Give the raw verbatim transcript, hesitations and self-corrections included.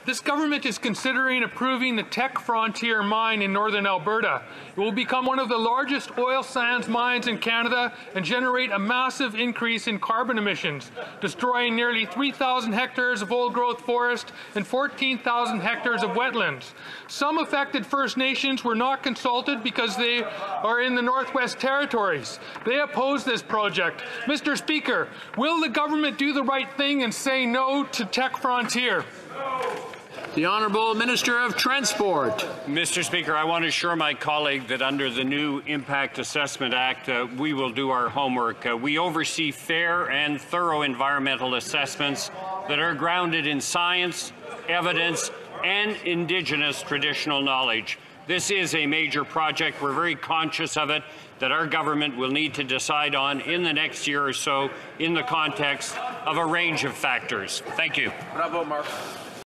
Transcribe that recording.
This government is considering approving the TECK Frontier Mine in northern Alberta. It will become one of the largest oil sands mines in Canada and generate a massive increase in carbon emissions, destroying nearly three thousand hectares of old-growth forest and fourteen thousand hectares of wetlands. Some affected First Nations were not consulted because they are in the Northwest Territories. They oppose this project. Mister Speaker, will the government do the right thing and say no to TECK Frontier? The Honourable Minister of Transport. Mister Speaker, I want to assure my colleague that under the new Impact Assessment Act, uh, we will do our homework. Uh, we oversee fair and thorough environmental assessments that are grounded in science, evidence, and Indigenous traditional knowledge. This is a major project. We're very conscious of it, that our government will need to decide on in the next year or so in the context of a range of factors. Thank you. Bravo, Mark.